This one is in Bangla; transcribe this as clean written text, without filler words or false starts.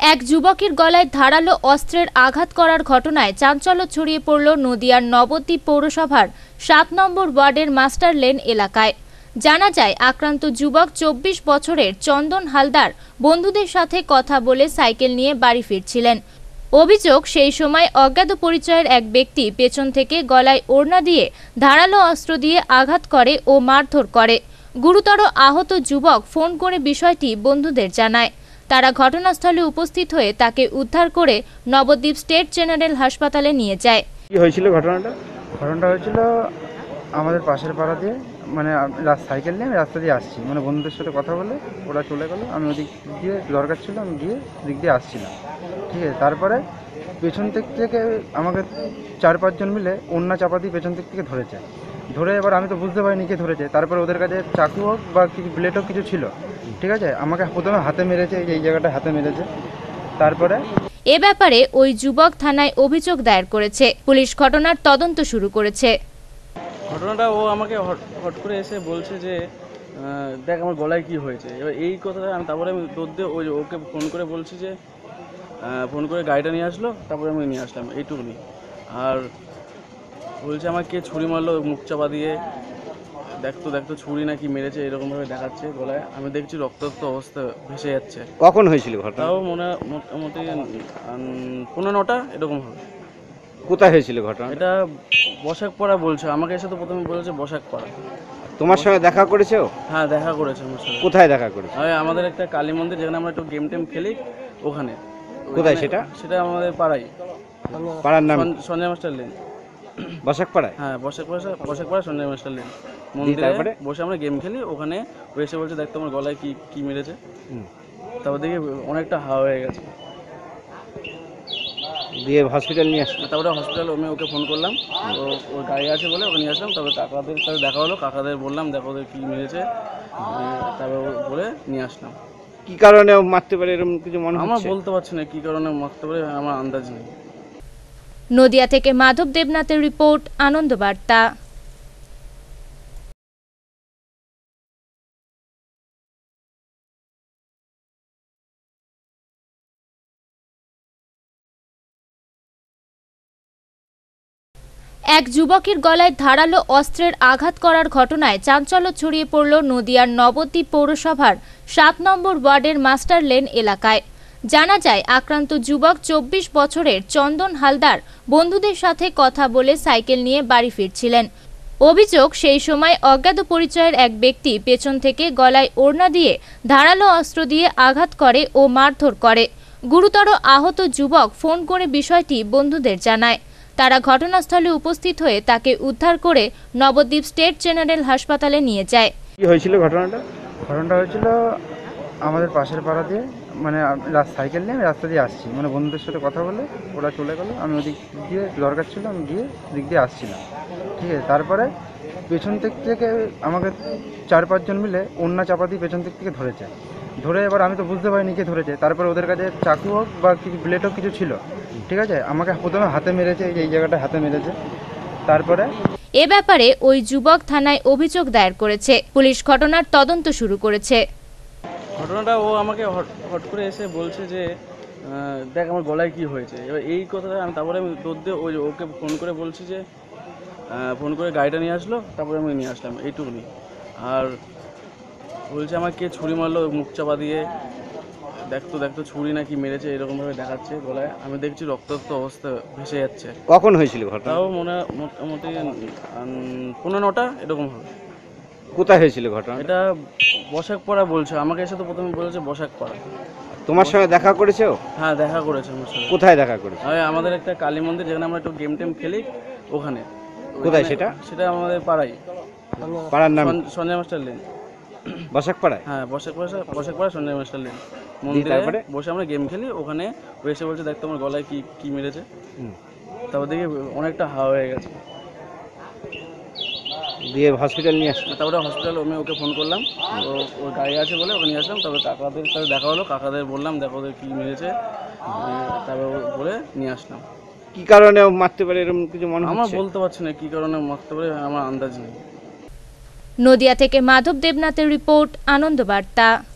এক যুবকের গলায় ধারালো অস্ত্রের আঘাত করার ঘটনায় চাঞ্চল্য ছড়িয়ে পড়ল নদিয়ার নবদ্বীপ পৌরসভার ৭ নম্বর ওয়ার্ডের মাস্টার লেন এলাকায়। জানা যায়, আক্রান্ত যুবক ২৪ বছরের চন্দন হালদার বন্ধুদের সাথে কথা বলে সাইকেল নিয়ে বাড়ি ফিরছিলেন। অভিযোগ, সেই সময় অজ্ঞাত পরিচয়ের এক ব্যক্তি পেছন থেকে গলায় ওড়না দিয়ে ধারালো অস্ত্র দিয়ে আঘাত করে ও মারধর করে। গুরুতর আহত যুবক ফোন করে বিষয়টি বন্ধুদের জানায়। তারা ঘটনাস্থলে উপস্থিত হয়ে তাকে উদ্ধার করে নবদ্বীপ স্টেট জেনারেল হাসপাতালে নিয়ে যায়। কি হয়েছিল ঘটনাটা হয়েছিল আমাদের পাশের পাড়া দিয়ে, মানে সাইকেল নিয়ে আমি রাস্তা দিয়ে আসছি, মানে বন্ধুদের সাথে কথা বলে ওরা চলে গেলো, আমি ওদিক দিয়ে দরকার ছিল, আমি গিয়ে দিক দিয়ে আসছিলাম। ঠিক আছে, তারপরে পেছন দিক থেকে আমাকে ৪-৫ জন মিলে ওড়না চাপা দিয়ে পেছন দিক থেকে ধরে এবার আমি তো বুঝতে পারিনি কে ধরেছে। তারপরে ওদের কাছে চাকু হোক বা কিছু ব্লেড হোক কিছু ছিল, ঠিক আছে, আমাকে প্রথমে হাতে মেরেছে, এই জায়গাটা হাতে মেরেছে। তারপরে এ ব্যাপারে ওই যুবক থানায় অভিযোগ দায়ের করেছে। পুলিশ ঘটনার তদন্ত শুরু করেছে। ঘটনাটা ও আমাকে হট করে এসে বলছে যে দেখ আমার গলায় কি হয়েছে। এবার এই কথাটা তারপরে আমি দৌড় দিয়ে ওকে ফোন করে বলছি যে ফোন করে গাড়িটা নিয়ে আসলো, তারপরে আমি নিয়ে আসলাম, এইটুকুনি। আর বলছে আমার কে ছুরি মারলো মুখ চাপা দিয়ে, দেখতো ছুরি নাকি মেরেছে, এরকমভাবে দেখাচ্ছে গলায়। আমি দেখছি রক্তাক্ত অবস্থা ভেসে যাচ্ছে। কখন হয়েছিল ঘটনা? তাও মোটামুটি 9:15 এরকম হবে। কোথায় হয়েছিল ঘটনা? এটা বসাকপাড়া বলছে, আমাকে এসে তো প্রথমে বলেছে বসাকপাড়া। তোমার সঙ্গে দেখা করেছে ও? হ্যাঁ, দেখা করেছে আমার সঙ্গে। কোথায় দেখা করেছে? আমাদের একটা কালী মন্দির, যেখানে আমরা একটু গেম টেম খেলি, ওখানে। কোথায় সেটা? সেটা আমাদের পাড়ায়। পাড়ার নাম সঞ্জয় মাস্টার লেন। বসাকপাড়ায়? হ্যাঁ, বসাকপাড়া সঞ্জয় মাস্টার লেন মন্দিরে বসে আমরা গেম খেলি, ওখানে ও এসে বলছে দেখতো আমার গলায় কি মেরেছে। তারপর দেখি অনেকটা হাওয়া হয়ে গেছে, দিয়ে হসপিটাল নিয়ে আসলাম। তারপরে হসপিটাল আমি ওকে ফোন করলাম, ওর গাড়ি আছে বলে ওকে নিয়ে আসলাম। তারপরে কাকাদের সাথে দেখা হলো, কাকাদের বললাম দেখো ওদের কী মেরেছে, তারপরে বলে নিয়ে আসলাম। কি কারণে মারতে পারে এরকম কিছু মনে হচ্ছে? আমার বলতে পারছি না কি কারণে মারতে পারে, আমার আন্দাজ নেই। নদিয়া থেকে মাধব দেবনাথের রিপোর্ট, আনন্দ বার্তা। এক যুবকের গলায় ধারালো অস্ত্রের আঘাত করার ঘটনায় চাঞ্চল্য ছড়িয়ে পড়ল নদিয়ার নবদ্বীপ পৌরসভার ৭ নম্বর ওয়ার্ডের মাস্টার লেন এলাকায়। জানা যায়, আক্রান্ত যুবক ২৪ বছরের চন্দন হালদার বন্ধুদের সাথে কথা বলে সাইকেল নিয়ে বাড়ি ফিরছিলেন। অভিযোগ, সেই সময় অজ্ঞাত পরিচয়ের এক ব্যক্তি পেছন থেকে গলায় ওড়না দিয়ে ধারালো অস্ত্র দিয়ে আঘাত করে ও মারধর করে। গুরুতর আহত যুবক ফোন করে বিষয়টি বন্ধুদের জানায়। তারা ঘটনাস্থলে উপস্থিত হয়ে তাকে উদ্ধার করে নবদ্বীপ স্টেট জেনারেল হাসপাতালে নিয়ে যায়। কি হয়েছিল ঘটনাটা হয়েছিল আমাদের পাশের পাড়া দিয়ে, মানে সাইকেল নিয়ে আমি রাস্তা দিয়ে আসছি, মানে বন্ধুদের সাথে কথা বলে ওরা চলে গেলো, আমি ওদিক দিয়ে দরকার ছিল, আমি গিয়ে দিক দিয়ে আসছিলাম। ঠিক আছে, তারপরে পেছন দিক থেকে আমাকে ৪-৫ জন মিলে ওড়না চাপা দিয়ে পেছন দিক থেকে ধরে এবার আমি তো বুঝতে পারিনি কে ধরেছে। তারপরে ওদের কাছে চাকু হোক বা কিছু ব্লেড হোক কিছু ছিল, ঠিক আছে, আমাকে প্রথমে হাতে মেরেছে, এই জায়গাটা হাতে মেরেছে। তারপরে এ ব্যাপারে ওই যুবক থানায় অভিযোগ দায়ের করেছে। পুলিশ ঘটনার তদন্ত শুরু করেছে। ঘটনাটা ও আমাকে হট করে এসে বলছে যে দেখ আমার গলায় কি হয়েছে। এবার এই কথাটা তারপরে আমি দৌড় দিয়ে ওকে ফোন করে বলছি যে ফোন করে গাড়িটা নিয়ে আসলো, তারপরে আমি নিয়ে আসলাম, এইটুকুনি। আর বলছে আমার কে ছুরি মারলো মুখ চাপা দিয়ে, দেখতো ছুরি নাকি মেরেছে, এরকমভাবে দেখাচ্ছে গলায়। আমি দেখছি রক্তাক্ত অবস্থা ভেসে যাচ্ছে। কখন হয়েছিল ঘটনা? তাও মোটামুটি 9:15 এরকম হবে। কোথায় হয়েছিল ঘটনা? এটা বসাকপাড়া বলছে, আমাকে এসে তো প্রথমে বলেছে বসাকপাড়া। তোমার সঙ্গে দেখা করেছে ও? হ্যাঁ, দেখা করেছে আমার সঙ্গে। কোথায় দেখা করেছে? আমাদের একটা কালী মন্দির, যেখানে আমরা একটু গেম টেম খেলি, ওখানে। কোথায় সেটা? সেটা আমাদের পাড়ায়। পাড়ার নাম সঞ্জয় মাস্টার লেন। বসাকপাড়ায়? হ্যাঁ, বসাকপাড়া সঞ্জয় মাস্টার লেন মন্দিরে বসে আমরা গেম খেলি, ওখানে ও এসে বলছে দেখতো আমার গলায় কি মেরেছে। তারপর দেখি অনেকটা হাওয়া হয়ে গেছে, দিয়ে হসপিটাল নিয়ে আসলাম। তারপরে হসপিটাল আমি ওকে ফোন করলাম, ওর গাড়ি আছে বলে ওকে নিয়ে আসলাম। তারপরে কাকাদের সাথে দেখা হলো, কাকাদের বললাম দেখো ওদের কী মেরেছে, তারপরে বলে নিয়ে আসলাম। কি কারণে মারতে পারে এরকম কিছু মনে হচ্ছে? আমার বলতে পারছি না কি কারণে মারতে পারে, আমার আন্দাজ নেই। নদিয়া থেকে মাধব দেবনাথের রিপোর্ট, আনন্দ বার্তা।